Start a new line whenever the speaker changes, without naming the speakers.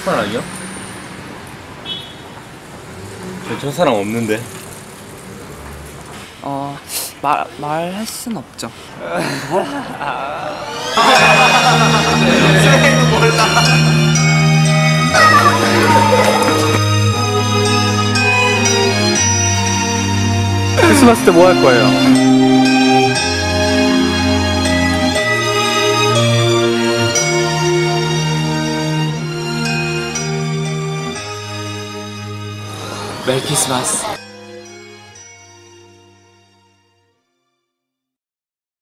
헐 아니야? 저 사람 없는데.
말할 순 없죠.
크리스마스 때 뭐 할 거예요?
메리 크리스마스.